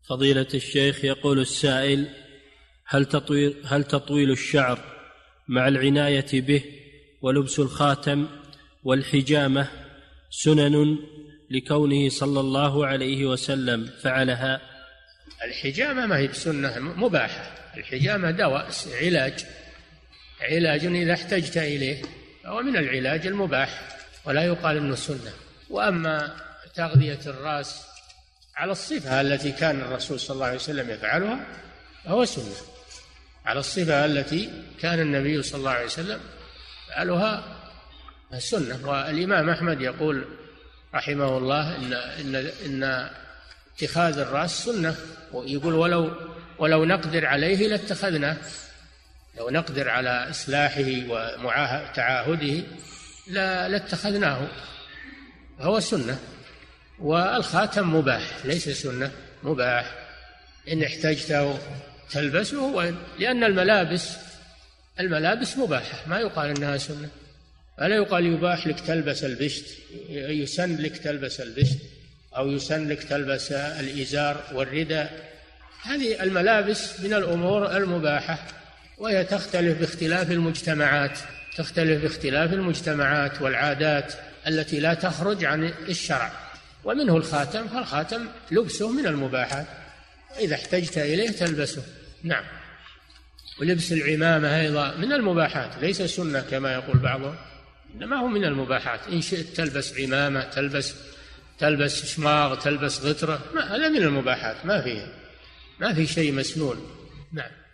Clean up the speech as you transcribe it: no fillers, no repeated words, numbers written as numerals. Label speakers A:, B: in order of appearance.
A: فضيلة الشيخ، يقول السائل: هل تطويل الشعر مع العناية به ولبس الخاتم والحجامة سنن لكونه صلى الله عليه وسلم فعلها؟
B: الحجامة ما هي بسنة، مباحة. الحجامة دواء، علاج إذا احتجت إليه، فهو من العلاج المباح ولا يقال إنه سنة. وأما تغذية الرأس على الصفة التي كان الرسول صلى الله عليه وسلم يفعلها فهو سنة، على الصفة التي كان النبي صلى الله عليه وسلم يفعلها السنة. والإمام أحمد يقول رحمه الله إن اتخاذ الرأس سنة، ويقول ولو نقدر عليه لاتخذناه، لو نقدر على إصلاحه وتعاهده لاتخذناه، فهو سنة. والخاتم مباح ليس سنة، مباح إن احتجته تلبسه، لأن الملابس مباحة، ما يقال إنها سنة، ولا يقال يباح لك تلبس البشت، يسن لك تلبس البشت أو يسن لك تلبس الإزار والرداء. هذه الملابس من الأمور المباحة، وهي تختلف باختلاف المجتمعات والعادات التي لا تخرج عن الشرع. ومنه الخاتم، فالخاتم لبسه من المباحات، إذا احتجت إليه تلبسه. نعم. ولبس العمامة أيضا من المباحات، ليس سنة كما يقول بعضهم، إنما هو من المباحات. إن شئت تلبس عمامة، تلبس شماغ، تلبس غترة، هذا من المباحات، ما في شيء مسنون. نعم.